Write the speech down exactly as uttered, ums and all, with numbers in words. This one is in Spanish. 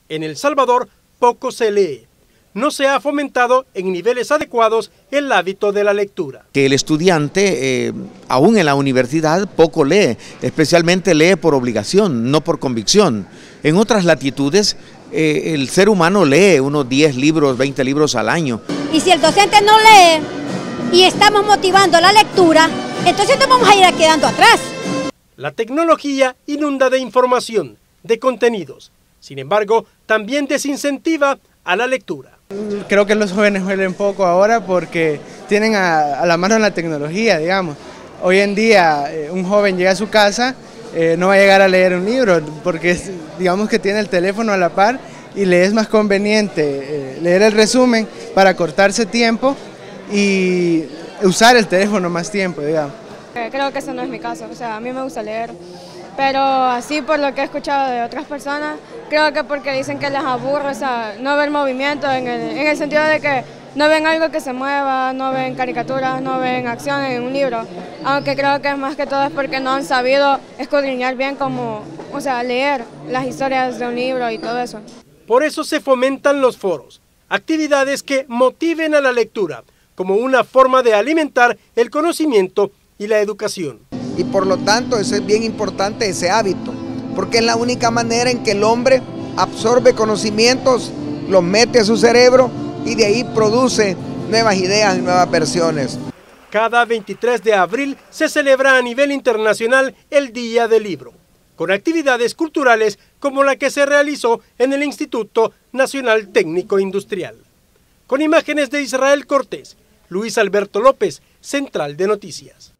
En El Salvador poco se lee. No se ha fomentado en niveles adecuados el hábito de la lectura. Que el estudiante, eh, aún en la universidad, poco lee, especialmente lee por obligación, no por convicción. En otras latitudes, eh, el ser humano lee unos diez libros, veinte libros al año. Y si el docente no lee y estamos motivando la lectura, entonces nos vamos a ir quedando atrás. La tecnología inunda de información, de contenidos. Sin embargo, también desincentiva a la lectura. Creo que los jóvenes leen poco ahora porque tienen a, a la mano la tecnología, digamos. Hoy en día eh, un joven llega a su casa, eh, no va a llegar a leer un libro porque es, digamos que tiene el teléfono a la par y le es más conveniente eh, leer el resumen para cortarse tiempo y usar el teléfono más tiempo, digamos. Creo que ese no es mi caso, o sea, a mí me gusta leer, pero así por lo que he escuchado de otras personas, creo que porque dicen que les aburre, o sea, no ver movimiento en el, en el sentido de que no ven algo que se mueva, no ven caricaturas, no ven acción en un libro, aunque creo que es más que todo es porque no han sabido escudriñar bien como, o sea, leer las historias de un libro y todo eso. Por eso se fomentan los foros, actividades que motiven a la lectura, como una forma de alimentar el conocimiento y la educación. Y por lo tanto eso es bien importante, ese hábito, porque es la única manera en que el hombre absorbe conocimientos, los mete a su cerebro y de ahí produce nuevas ideas y nuevas versiones. Cada veintitrés de abril se celebra a nivel internacional el Día del Libro, con actividades culturales como la que se realizó en el Instituto Nacional Técnico Industrial. Con imágenes de Israel Cortés, Luis Alberto López, Central de Noticias.